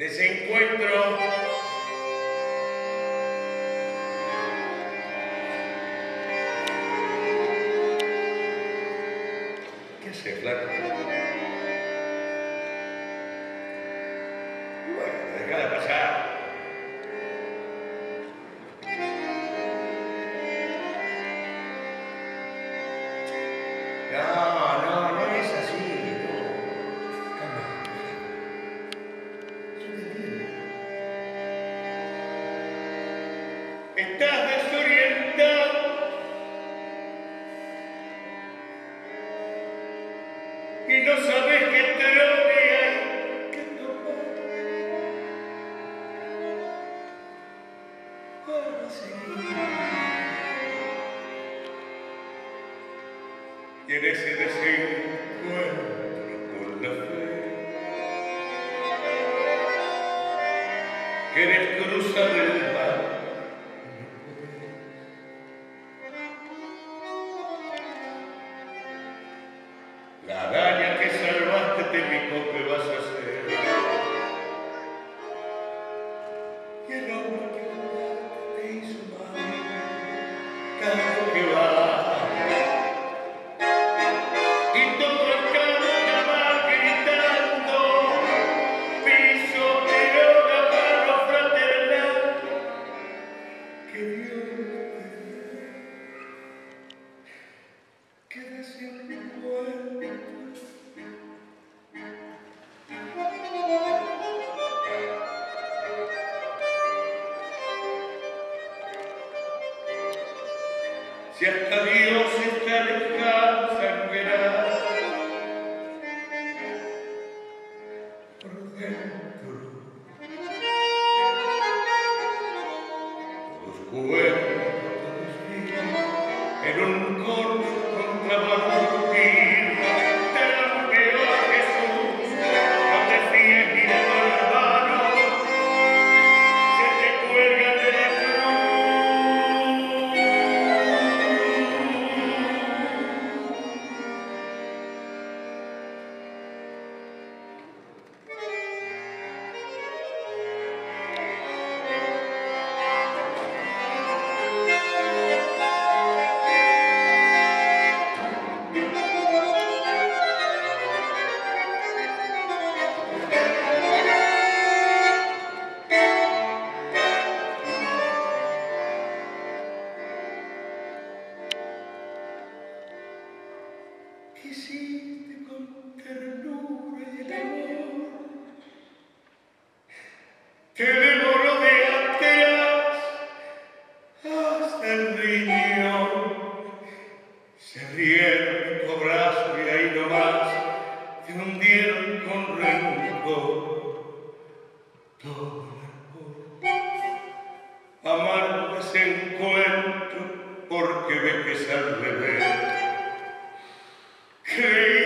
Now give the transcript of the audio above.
de ese encuentro. ¿Qué hace, flaco? Bueno, déjala pasar. No es así, no. Calma. Yo te entiendo. Estás desorientado y no sabes qué droga hay que tomar para seguir. Y en ese desencuentro con la fe, querés cruzar el mar. La araña que salvaste te picó, ¿qué vas a hacer? Y el hombre que jugaste te hizo mal, tanto que va. Y todo el campo va gritando, piso tiró la mano fraternal que Dios te dio, que decía mi pueblo. Si hasta Dios está lejano, sangrará por dentro. Todos cuentos, todos vivos, en un corso contra Martín. Tan peor, Jesús, no te fíes ni de tu hermano, se te cuelgan de la cruz. Quisiste con ternura y el amor, te devoró de atrás hasta el riñón. Se rieron de tu abrazo y ahí nomás te hundieron con rencor todo el amor. Amargo desencuentro porque ves que es al revés. Creí